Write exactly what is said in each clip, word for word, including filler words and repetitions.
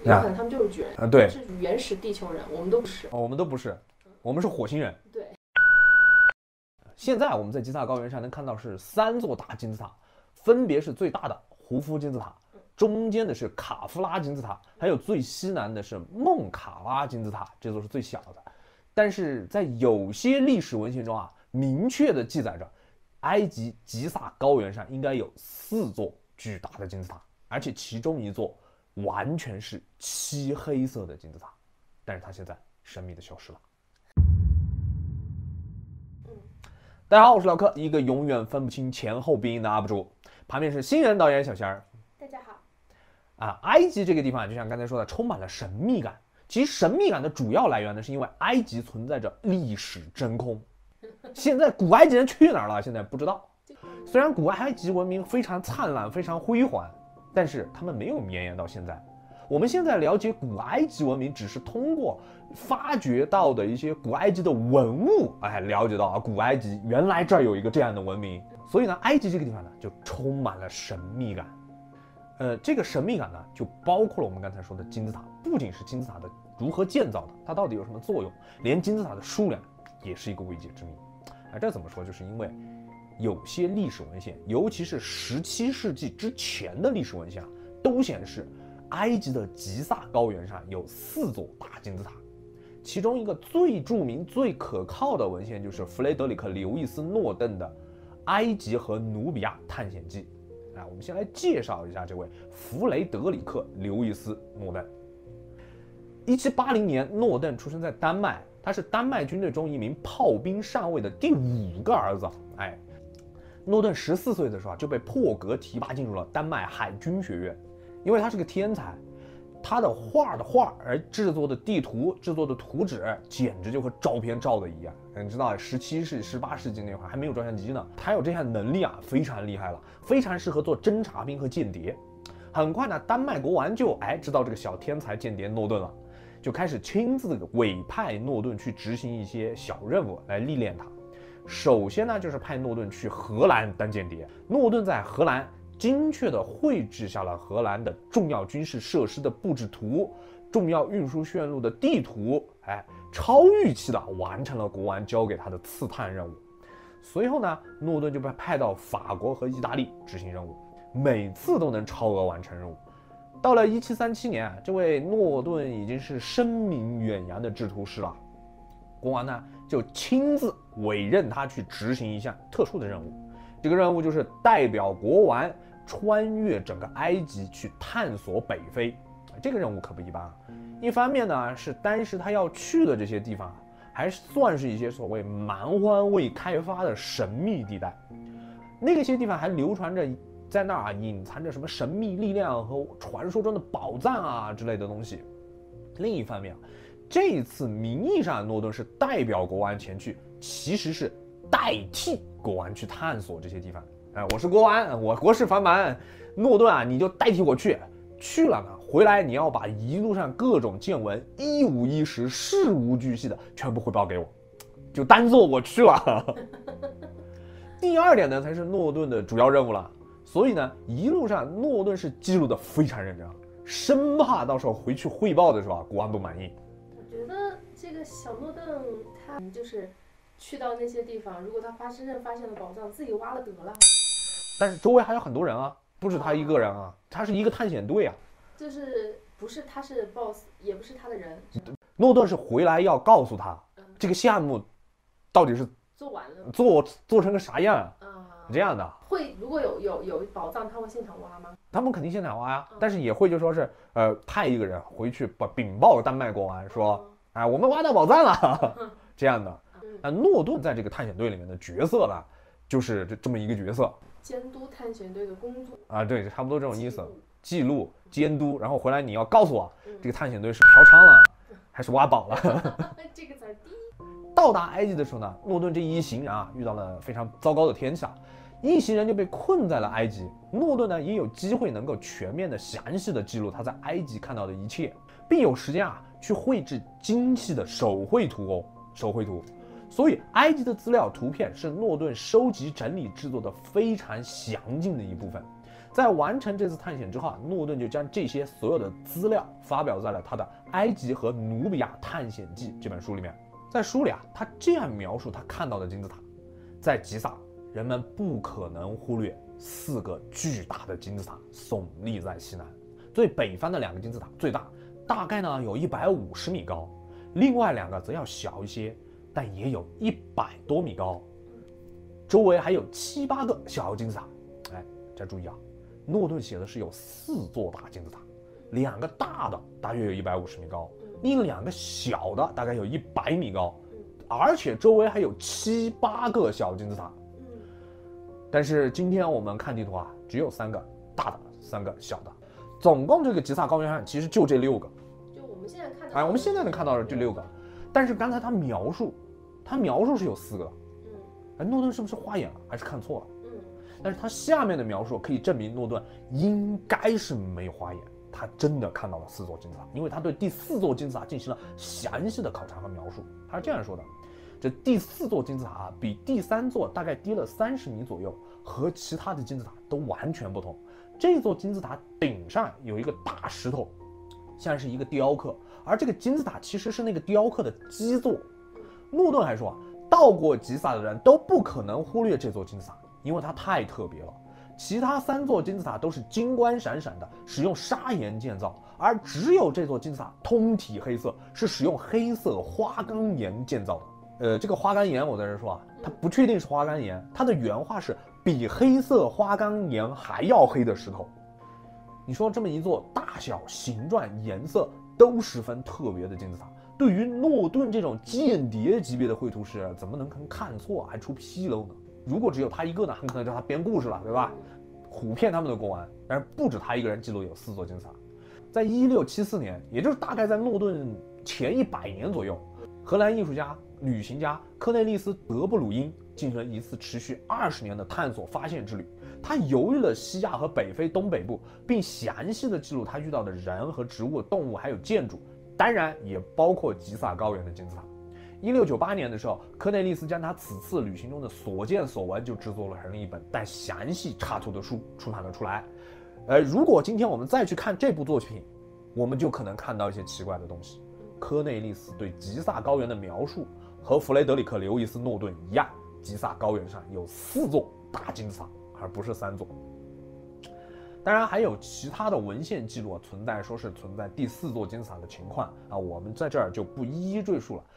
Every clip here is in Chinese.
有可能他们就是巨人啊，对， 是原始地球人，我们都不是， 哦、我们都不是，我们是火星人。 对。 现在我们在吉萨高原上能看到是三座大金字塔，分别是最大的胡夫金字塔，中间的是卡夫拉金字塔，还有最西南的是孟卡拉金字塔，这座是最小的。但是在有些历史文献中啊，明确的记载着，埃及吉萨高原上应该有四座巨大的金字塔，而且其中一座完全是漆黑色的金字塔，但是它现在神秘的消失了。大家好，我是老柯，一个永远分不清前后鼻音的 U P 主。旁边是新人导演小仙儿。 大家好。 啊，埃及这个地方就像刚才说的，充满了神秘感。其实神秘感的主要来源呢，是因为埃及存在着历史真空。现在古埃及人去哪儿了？现在不知道。虽然古埃及文明非常灿烂、非常辉煌，但是他们没有绵延到现在。我们现在了解古埃及文明，只是通过发掘到的一些古埃及的文物，哎，了解到啊，古埃及原来这儿有一个这样的文明。所以呢，埃及这个地方呢，就充满了神秘感。呃，这个神秘感呢，就包括了我们刚才说的金字塔，不仅是金字塔的如何建造的，它到底有什么作用，连金字塔的数量也是一个未解之谜。啊，这怎么说？就是因为有些历史文献，尤其是十七世纪之前的历史文献啊，都显示埃及的吉萨高原上有四座大金字塔，其中一个最著名、最可靠的文献就是弗雷德里克·刘易斯·诺顿的《埃及和努比亚探险记》。啊，我们先来介绍一下这位弗雷德里克·刘易斯·诺顿。一七八零年，诺顿出生在丹麦，他是丹麦军队中一名炮兵上尉的第五个儿子。哎，诺顿十四岁的时候就被破格提拔进入了丹麦海军学院，因为他是个天才，他的画的画而制作的地图、制作的图纸，简直就和照片照的一样。你知道，十七世、十八世纪那会儿还没有照相机呢，他有这项能力啊，非常厉害了，非常适合做侦察兵和间谍。很快呢，丹麦国王就哎知道这个小天才间谍诺顿了，就开始亲自委派诺顿去执行一些小任务来历练他。首先呢，就是派诺顿去荷兰当间谍。诺顿在荷兰精确地绘制下了荷兰的重要军事设施的布置图、重要运输线路的地图，哎，超预期的完成了国王交给他的刺探任务。随后呢，诺顿就被派到法国和意大利执行任务，每次都能超额完成任务。到了一七三七年啊，这位诺顿已经是声名远扬的制图师了。国王呢就亲自委任他去执行一项特殊的任务，这个任务就是代表国王穿越整个埃及去探索北非。这个任务可不一般啊！一方面呢，是当时他要去的这些地方还算是一些所谓蛮荒未开发的神秘地带，那些地方还流传着在那儿啊隐藏着什么神秘力量和传说中的宝藏啊之类的东西。另一方面啊，这一次名义上诺顿是代表国王前去，其实是代替国王去探索这些地方。哎，我是国王，我国事繁忙，诺顿啊，你就代替我去。去了呢，回来你要把一路上各种见闻一五一十、事无巨细的全部汇报给我，就当做我去了。第二点呢，才是诺顿的主要任务了。所以呢，一路上诺顿是记录的非常认真，生怕到时候回去汇报的时候啊，国王不满意。 我觉得这个小诺顿他就是去到那些地方，如果他发真正发现了宝藏，自己挖了得了。 但是周围还有很多人啊，不是他一个人啊，他是一个探险队啊。 就是不是他是 boss， 也不是他的人。 诺顿是回来要告诉他，嗯、这个项目到底是做完了， 做做成个啥样啊？ 嗯、 这样的。 会如果有有有宝藏，他会现场挖吗？ 他们肯定现场挖呀、嗯，但是也会就说是呃派一个人回去把禀报丹麦国王说，哎、嗯，我们挖到宝藏了，嗯、这样的。啊，诺顿在这个探险队里面的角色呢，就是这这么一个角色。 监督探险队的工作啊，对，差不多这种意思，记录、监督，然后回来你要告诉我，嗯、这个探险队是嫖娼了，嗯、还是挖宝了。 这个才第一。 到达埃及的时候呢，诺顿这一行人啊遇到了非常糟糕的天气啊，一行人就被困在了埃及。诺顿呢也有机会能够全面的、详细的记录他在埃及看到的一切，并有时间啊去绘制精细的手绘图哦，手绘图。所以，埃及的资料图片是诺顿收集、整理、制作的非常详尽的一部分。 在完成这次探险之后啊，诺顿就将这些所有的资料发表在了他的《埃及和努比亚探险记》这本书里面。在书里啊，他这样描述他看到的金字塔：在吉萨，人们不可能忽略四个巨大的金字塔耸立在西南。最北方的两个金字塔最大，大概呢有一百五十米高，另外两个则要小一些，但也有一百多米高。周围还有七八个小金字塔。哎，再注意啊，诺顿写的是有四座大金字塔，两个大的大约有一百五十米高，另两个小的大概有一百米高，而且周围还有七八个小金字塔。但是今天我们看地图啊，只有三个大的，三个小的，总共这个吉萨高原上其实就这六个。 就我们现在看到， 哎，我们现在能看到的这六个，但是刚才他描述，他描述是有四个的。 嗯， 哎，诺顿是不是花眼了，还是看错了？ 嗯， 但是他下面的描述可以证明诺顿应该是没有花眼，他真的看到了四座金字塔，因为他对第四座金字塔进行了详细的考察和描述。他是这样说的：这第四座金字塔比第三座大概低了三十米左右，和其他的金字塔都完全不同。这座金字塔顶上有一个大石头，像是一个雕刻，而这个金字塔其实是那个雕刻的基座。诺顿还说啊，到过吉萨的人都不可能忽略这座金字塔，因为它太特别了。其他三座金字塔都是金光闪闪的，使用砂岩建造，而只有这座金字塔通体黑色，是使用黑色花岗岩建造的。呃，这个花岗岩我在这说啊，它不确定是花岗岩，它的原话是比黑色花岗岩还要黑的石头。你说这么一座大小、形状、颜色都十分特别的金字塔，对于诺顿这种间谍级别的绘图师，怎么能看错还出纰漏呢？如果只有他一个呢，很可能叫他编故事了，对吧？唬骗他们的公安。但是不止他一个人记录有四座金字塔。在一六七四年，也就是大概在诺顿前一百年左右，荷兰艺术家、旅行家科内利斯·德布鲁因进行了一次持续二十年的探索发现之旅。他游历了西亚和北非东北部，并详细的记录他遇到的人和植物、动物还有建筑，当然也包括吉萨高原的金字塔。一六九八年的时候，科内利斯将他此次旅行中的所见所闻就制作了成一本带详细插图的书出版了出来。呃，如果今天我们再去看这部作品，我们就可能看到一些奇怪的东西。科内利斯对吉萨高原的描述和弗雷德里克·刘易斯·诺顿一样，吉萨高原上有四座大金字塔，而不是三座。当然还有其他的文献记录存在，说是存在第四座金字塔的情况啊，我们在这儿就不一一赘述了。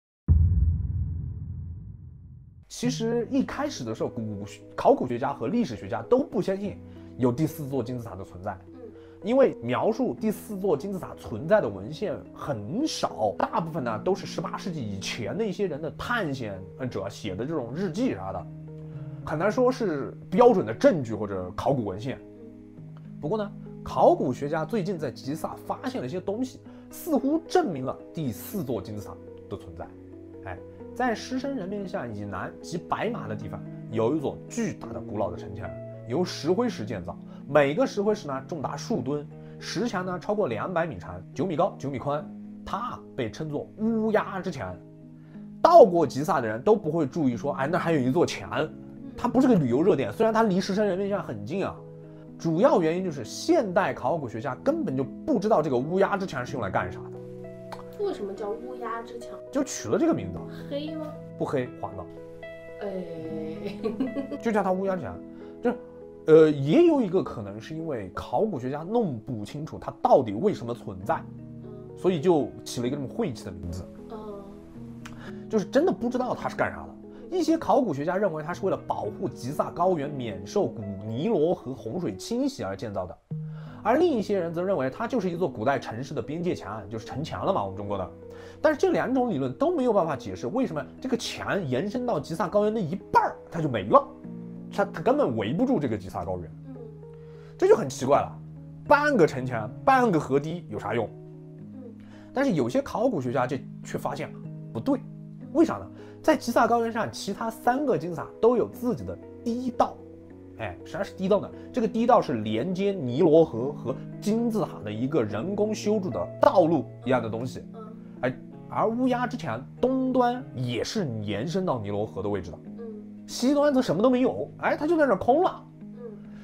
其实一开始的时候，古考古学家和历史学家都不相信有第四座金字塔的存在，因为描述第四座金字塔存在的文献很少，大部分呢都是十八世纪以前的一些人的探险者写的这种日记啥的，很难说是标准的证据或者考古文献。不过呢，考古学家最近在吉萨发现了一些东西，似乎证明了第四座金字塔的存在。哎，在狮身人面像以南及白马的地方，有一座巨大的古老的城墙，由石灰石建造，每个石灰石呢重达数吨，石墙呢超过两百米长，九米高，九米宽，它被称作乌鸦之墙。到过吉萨的人都不会注意说，哎，那还有一座墙，它不是个旅游热点，虽然它离狮身人面像很近啊。主要原因就是现代考古学家根本就不知道这个乌鸦之墙是用来干啥的。 为什么叫乌鸦之墙？ 就取了这个名字。 黑吗？ 不黑，黄的。 哎， 就叫它乌鸦之墙。就，呃，也有一个可能是因为考古学家弄不清楚它到底为什么存在，所以就起了一个这么晦气的名字。 嗯， 就是真的不知道它是干啥的。一些考古学家认为它是为了保护吉萨高原免受古尼罗河洪水侵袭而建造的，而另一些人则认为它就是一座古代城市的边界墙，就是城墙了嘛，我们中国的。但是这两种理论都没有办法解释为什么这个墙延伸到吉萨高原的一半它就没了，它它根本围不住这个吉萨高原，这就很奇怪了。半个城墙，半个河堤有啥用？但是有些考古学家这却发现不对，为啥呢？在吉萨高原上，其他三个金字塔都有自己的堤道。哎，啥是堤道呢？这个堤道是连接尼罗河和金字塔的一个人工修筑的道路一样的东西。哎，而乌鸦之墙东端也是延伸到尼罗河的位置的，西端则什么都没有，哎，它就在那空了。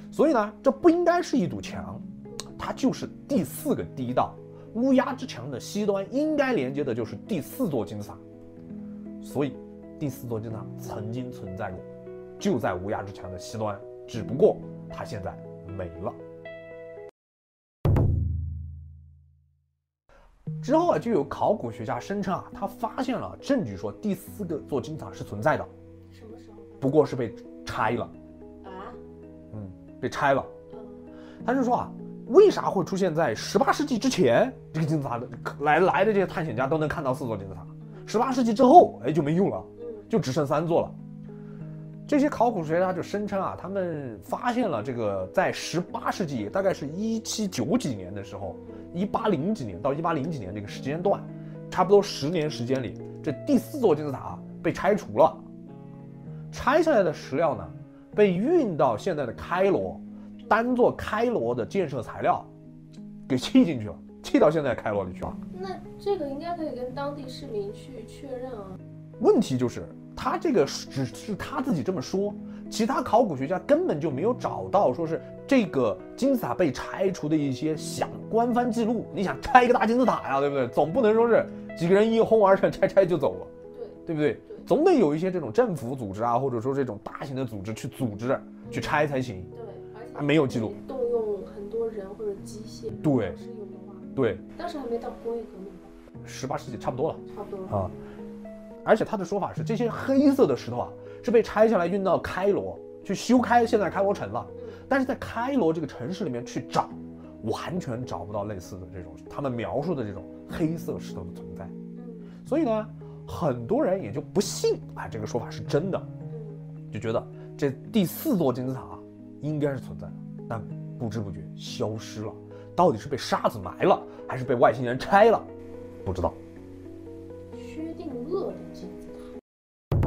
所以呢，这不应该是一堵墙，它就是第四个堤道。乌鸦之墙的西端应该连接的就是第四座金字塔，所以第四座金字塔曾经存在过，就在乌鸦之墙的西端，只不过它现在没了。之后啊，就有考古学家声称啊，他发现了证据说第四个座金字塔是存在的。 什么时候？ 不过是被拆了。 啊？ 嗯，被拆了。 嗯。 他是说啊，为啥会出现在十八世纪之前这个金字塔的来来的这些探险家都能看到四座金字塔，十八世纪之后哎就没用了，就只剩三座了。这些考古学家就声称啊，他们发现了这个在十八世纪，大概是一七九几年的时候，一八零几年到一八零几年这个时间段，差不多十年时间里，这第四座金字塔被拆除了。拆下来的石料呢，被运到现在的开罗，当做开罗的建设材料，给砌进去了，砌到现在开罗里去了。 那这个应该可以跟当地市民去确认啊。 问题就是，他这个只是他自己这么说，其他考古学家根本就没有找到说是这个金字塔被拆除的一些想官方记录。你想拆一个大金字塔呀，对不对？总不能说是几个人一哄而上拆拆就走了， 对， 对不对？对，总得有一些这种政府组织啊，或者说这种大型的组织去组织去拆才行。 对，而且没有记录， 动用很多人或者机械。 对， 是有的话。 对， 当时还没到工业革命吧？ 十八世纪差不多了， 差不多了啊。而且他的说法是，这些黑色的石头啊，是被拆下来运到开罗去修开现在开罗城了。但是在开罗这个城市里面去找，完全找不到类似的这种他们描述的这种黑色石头的存在。所以呢，很多人也就不信啊这个说法是真的，就觉得这第四座金字塔应该是存在的，但不知不觉消失了。到底是被沙子埋了，还是被外星人拆了，不知道。 薛定谔的金字塔，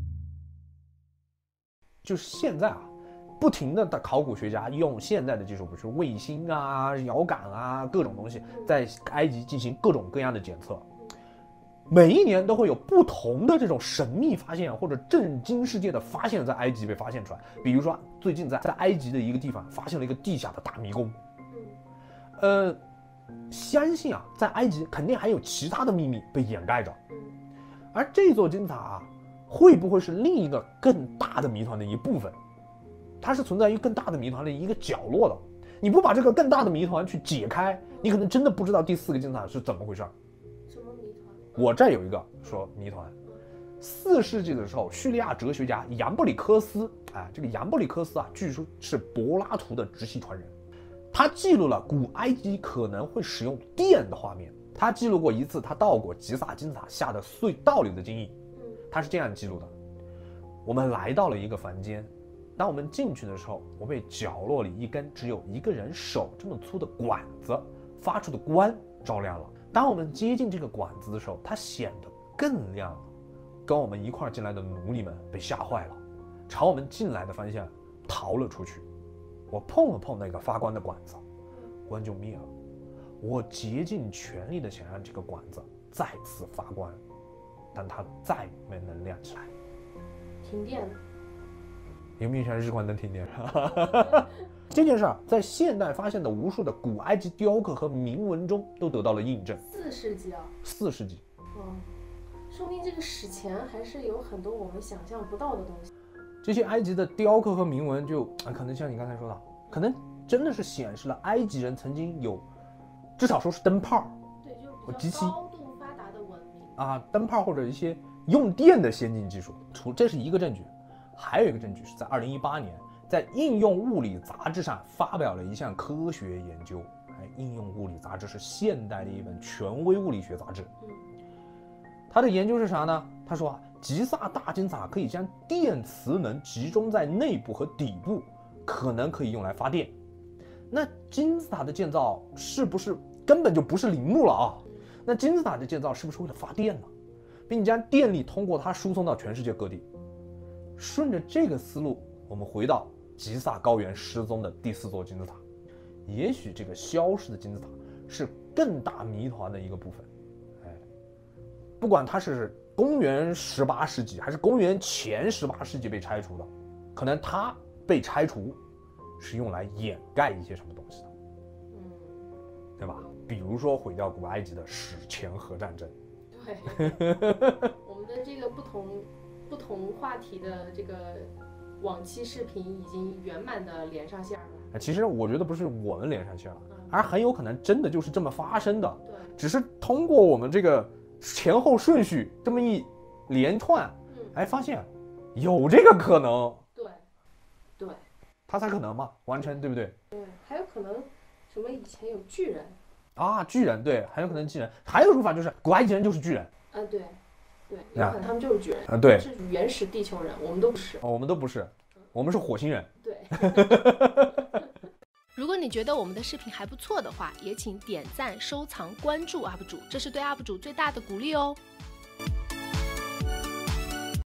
就是现在啊，不停的考古学家用现代的技术，比如说卫星啊、遥感啊各种东西，在埃及进行各种各样的检测。每一年都会有不同的这种神秘发现或者震惊世界的发现在埃及被发现出来。比如说最近在在埃及的一个地方发现了一个地下的大迷宫。呃，相信啊，在埃及肯定还有其他的秘密被掩盖着。而这座金字塔啊，会不会是另一个更大的谜团的一部分？它是存在于更大的谜团的一个角落的。你不把这个更大的谜团去解开，你可能真的不知道第四个金字塔是怎么回事。 什么谜团？ 我这儿有一个说谜团。四世纪的时候，叙利亚哲学家杨布里科斯，哎，这个杨布里科斯啊，据说是柏拉图的直系传人。他记录了古埃及可能会使用电的画面。他记录过一次他到过吉萨金字塔下的隧道里的经历。他是这样记录的：我们来到了一个房间，当我们进去的时候，我被角落里一根只有一个人手这么粗的管子发出的光照亮了。当我们接近这个管子的时候，它显得更亮了。跟我们一块进来的奴隶们被吓坏了，朝我们进来的方向逃了出去。我碰了碰那个发光的管子，光就灭了。我竭尽全力的想让这个管子再次发光，但它再没能亮起来。 停电了。 有没有像日光灯停电？这件事儿在现代发现的无数的古埃及雕刻和铭文中都得到了印证。 四世纪啊。 四世纪。 嗯，说明这个史前还是有很多我们想象不到的东西。 这些埃及的雕刻和铭文就啊，可能像你刚才说的，可能真的是显示了埃及人曾经有，至少说是灯泡， 对，就比较高度发达的文明啊，灯泡或者一些用电的先进技术。除这是一个证据，还有一个证据是在二零一八年，在《应用物理》杂志上发表了一项科学研究。哎，《应用物理》杂志是现代的一本权威物理学杂志。 嗯， 他的研究是啥呢？他说啊，吉萨大金字塔可以将电磁能集中在内部和底部，可能可以用来发电。那金字塔的建造是不是根本就不是陵墓了啊？那金字塔的建造是不是为了发电呢？并将电力通过它输送到全世界各地？顺着这个思路，我们回到吉萨高原失踪的第四座金字塔，也许这个消失的金字塔是更大谜团的一个部分。哎，不管它是公元十八世纪还是公元前十八世纪被拆除的，可能它被拆除是用来掩盖一些什么东西的， 嗯， 对吧？比如说毁掉古埃及的史前核战争。 对，我们的这个不同不同话题的这个往期视频已经圆满的连上线了。 其实我觉得不是我们连上线了，而很有可能真的就是这么发生的。 对， 只是通过我们这个前后顺序这么一连串， 嗯， 哎，发现有这个可能。 对，对， 它才可能嘛，完成，对不对？ 对，还有可能什么以前有巨人啊，巨人，对，很有可能巨人。还有说法就是古埃及人就是巨人。 啊，对，对，有可能他们就是巨人啊，对， 是原始地球人，我们都不是。 哦，我们都不是，我们是火星人。 对。 如果你觉得我们的视频还不错的话，也请点赞、收藏、关注 U P 主，这是对 U P 主最大的鼓励哦。